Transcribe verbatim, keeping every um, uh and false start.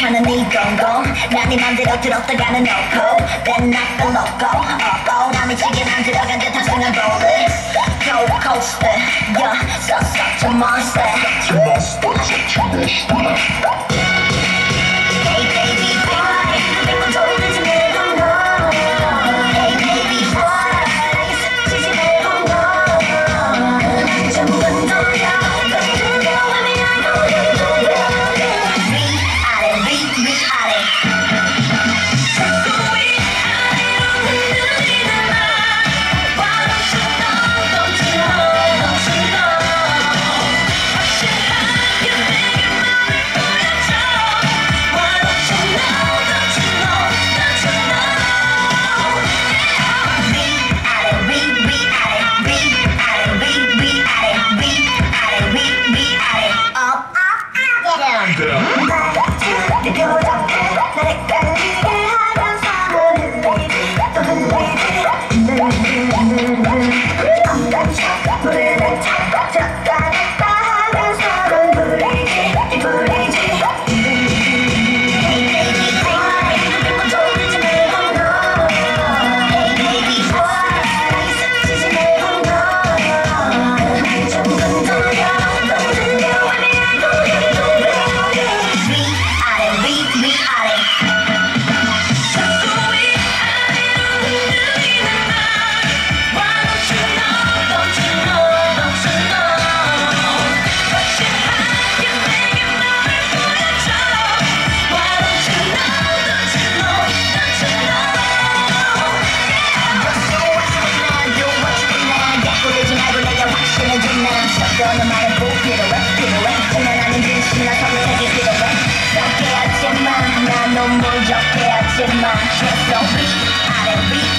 생각하는 네 동공 난 네 맘대로 들었다가는 놓고 Then not the loco oh, oh, 남의 지게 만들어간 듯한 승한 볼을 Go coaster Yeah, so such a monster Such a monster, such a monster Hey baby boy 백번 돌리지 말고 너 Hey baby boy 알겠어 지지 말고 너 전부 너야 너는 말은 꼭 필요해 필요해 하지만 나는 진심이나 선택이 필요해 썩게 하지마 난 눈물 적게 하지마 계속 위아래 위